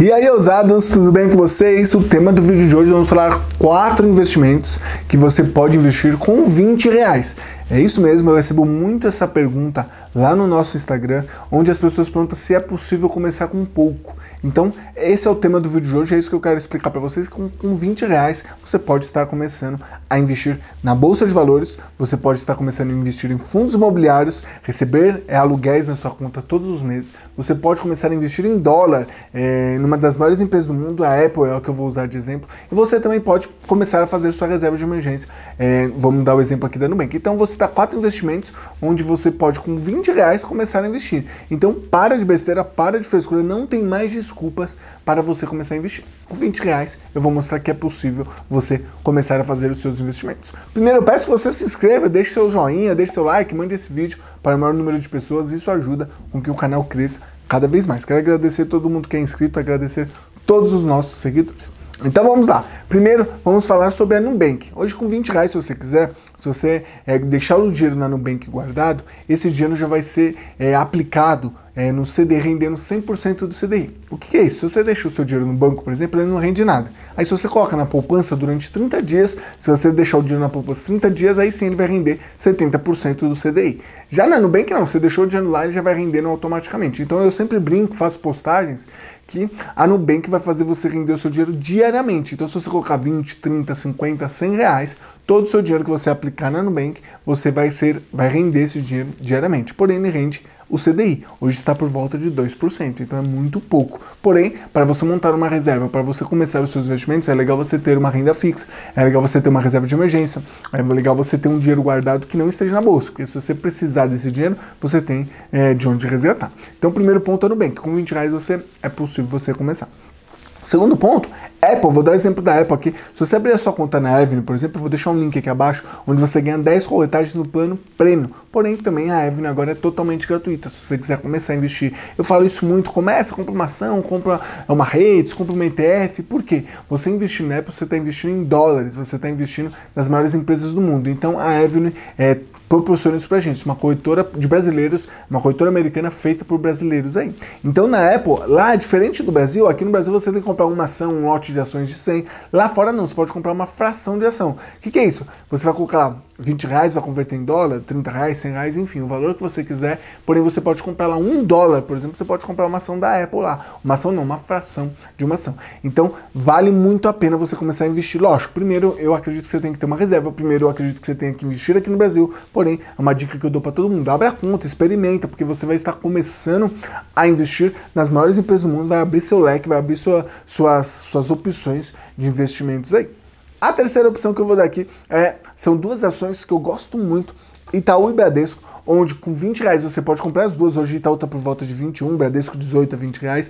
E aí, ousados, tudo bem com vocês? O tema do vídeo de hoje vamos falar 4 investimentos que você pode investir com R$20. É isso mesmo, eu recebo muito essa pergunta lá no nosso Instagram, onde as pessoas perguntam se é possível começar com pouco. Então, esse é o tema do vídeo de hoje, é isso que eu quero explicar para vocês, que com R$20 você pode estar começando a investir na Bolsa de Valores, você pode estar começando a investir em fundos imobiliários, receber aluguéis na sua conta todos os meses, você pode começar a investir em dólar, numa das maiores empresas do mundo, a Apple é o que eu vou usar de exemplo, e você também pode começar a fazer sua reserva de emergência. Vamos dar o exemplo aqui da Nubank. Então você dá 4 investimentos onde você pode com R$20 começar a investir. Então para de besteira, para de frescura, não tem mais desculpas para você começar a investir. Com R$20 eu vou mostrar que é possível você começar a fazer os seus investimentos. Primeiro eu peço que você se inscreva, deixe seu joinha, deixe seu like, mande esse vídeo para o maior número de pessoas, isso ajuda com que o canal cresça cada vez mais. Quero agradecer todo mundo que é inscrito, agradecer todos os nossos seguidores. Então vamos lá. Primeiro vamos falar sobre a Nubank. Hoje com R$20, se você quiser, se você deixar o dinheiro na Nubank guardado, esse dinheiro já vai ser aplicado no CDI, rendendo 100% do CDI. O que é isso? Se você deixa o seu dinheiro no banco, por exemplo, ele não rende nada. Aí se você coloca na poupança durante 30 dias, se você deixar o dinheiro na poupança 30 dias, aí sim ele vai render 70% do CDI. Já na Nubank não, você deixou o dinheiro lá, ele já vai rendendo automaticamente. Então eu sempre brinco, faço postagens, que a Nubank vai fazer você render o seu dinheiro diariamente. Então se você colocar 20, 30, 50, R$100, todo o seu dinheiro que você aplicar na Nubank, você vai render esse dinheiro diariamente. Porém, ele rende o CDI. Hoje está por volta de 2%, então é muito pouco. Porém, para você montar uma reserva, para você começar os seus investimentos, é legal você ter uma renda fixa, é legal você ter uma reserva de emergência, é legal você ter um dinheiro guardado que não esteja na bolsa, porque se você precisar desse dinheiro, você tem de onde resgatar. Então, o primeiro ponto é no Nubank. Com R$20 é possível você começar. Segundo ponto, Apple, vou dar o exemplo da Apple aqui. Se você abrir a sua conta na Avenue, por exemplo, eu vou deixar um link aqui abaixo, onde você ganha 10 roletagens no plano Premium. Porém, também a Avenue agora é totalmente gratuita, se você quiser começar a investir. Eu falo isso muito, começa, compra uma ação, compra uma REITs, compra uma ETF. Por quê? Você investindo na Apple, você está investindo em dólares, você está investindo nas maiores empresas do mundo. Então, a Avenue proporciona isso pra gente, uma corretora de brasileiros, uma corretora americana feita por brasileiros aí. Então na Apple, lá diferente do Brasil, aqui no Brasil você tem que comprar uma ação, um lote de ações de 100, lá fora não, você pode comprar uma fração de ação. O que é isso? Você vai colocar lá R$20, vai converter em dólar, R$30, R$100, enfim, o valor que você quiser, porém você pode comprar lá $1, por exemplo, você pode comprar uma ação da Apple lá, uma ação não, uma fração de uma ação. Então vale muito a pena você começar a investir. Lógico, primeiro eu acredito que você tem que ter uma reserva, primeiro eu acredito que você tem que investir aqui no Brasil, porém, é uma dica que eu dou para todo mundo. Abre a conta, experimenta, porque você vai estar começando a investir nas maiores empresas do mundo, vai abrir seu leque, vai abrir suas opções de investimentos aí. A terceira opção que eu vou dar aqui são duas ações que eu gosto muito, Itaú e Bradesco, onde com R$20 você pode comprar as duas. Hoje Itaú está por volta de 21, Bradesco 18 a R$20.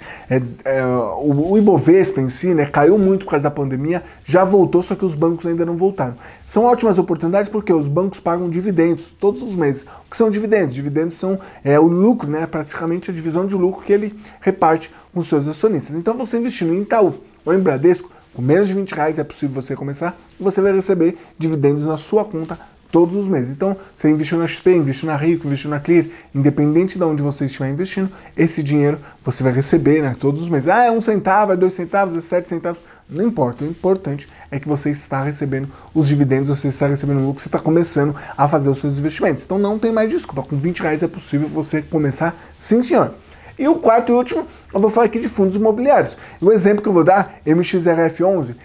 O Ibovespa em si, caiu muito por causa da pandemia, já voltou, só que os bancos ainda não voltaram. São ótimas oportunidades porque os bancos pagam dividendos todos os meses. O que são dividendos? Dividendos são o lucro, praticamente a divisão de lucro que ele reparte com os seus acionistas. Então você investindo em Itaú ou em Bradesco, com menos de R$20 é possível você começar e você vai receber dividendos na sua conta todos os meses. Então, você investiu na XP, investiu na Rico, investiu na Clear, independente de onde você estiver investindo, esse dinheiro você vai receber todos os meses. É 1 centavo, é 2 centavos, é 7 centavos, não importa. O importante é que você está recebendo os dividendos, você está recebendo o lucro, você está começando a fazer os seus investimentos. Então não tem mais desculpa, com R$20 é possível você começar, sim senhor. E o quarto e último, eu vou falar aqui de fundos imobiliários. O exemplo que eu vou dar, MXRF11,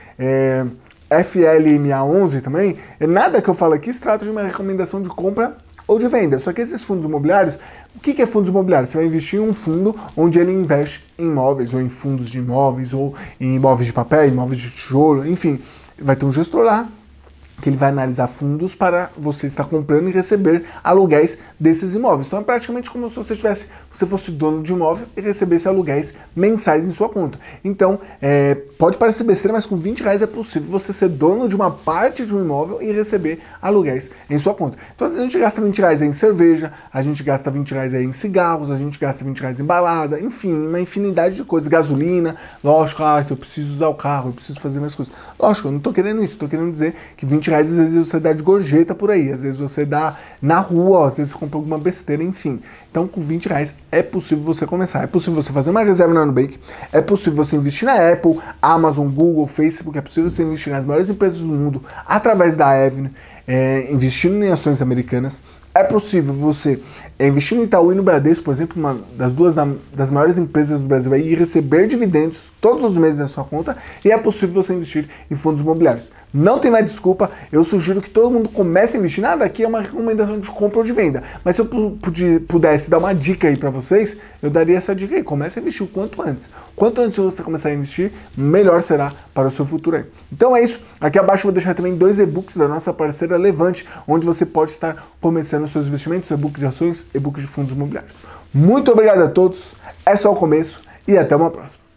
FLMA11 também, nada que eu falo aqui se trata de uma recomendação de compra ou de venda. Só que esses fundos imobiliários, o que é fundos imobiliários? Você vai investir em um fundo onde ele investe em imóveis, ou em fundos de imóveis, ou em imóveis de papel, imóveis de tijolo, enfim. Vai ter um gestor lá, que ele vai analisar fundos para você estar comprando e receber aluguéis desses imóveis. Então é praticamente como se você fosse dono de imóvel e recebesse aluguéis mensais em sua conta. Então, pode parecer besteira, mas com R$20 é possível você ser dono de uma parte de um imóvel e receber aluguéis em sua conta. Então a gente gasta R$20 em cerveja, a gente gasta R$20 em cigarros, a gente gasta R$20 em balada, enfim, uma infinidade de coisas. Gasolina, lógico, se eu preciso usar o carro, eu preciso fazer minhas coisas. Lógico, eu não estou querendo isso, estou querendo dizer que R$20 R$20 às vezes você dá de gorjeta por aí, às vezes você dá na rua, ó, às vezes você compra alguma besteira, enfim. Então com R$20 é possível você começar, é possível você fazer uma reserva na Nubank, é possível você investir na Apple, Amazon, Google, Facebook, é possível você investir nas maiores empresas do mundo através da Avenue, investindo em ações americanas. É possível você investir no Itaú e no Bradesco, por exemplo, uma das maiores empresas do Brasil aí, e receber dividendos todos os meses na sua conta, e é possível você investir em fundos imobiliários. Não tem mais desculpa, eu sugiro que todo mundo comece a investir. Nada aqui é uma recomendação de compra ou de venda, mas se eu pudesse dar uma dica aí para vocês, eu daria essa dica aí: comece a investir o quanto antes. Quanto antes você começar a investir, melhor será para o seu futuro aí. Então é isso, aqui abaixo eu vou deixar também 2 e-books da nossa parceira Levante, onde você pode estar começando os seus investimentos, e-book de ações, e-book de fundos imobiliários. Muito obrigado a todos, é só o começo e até uma próxima.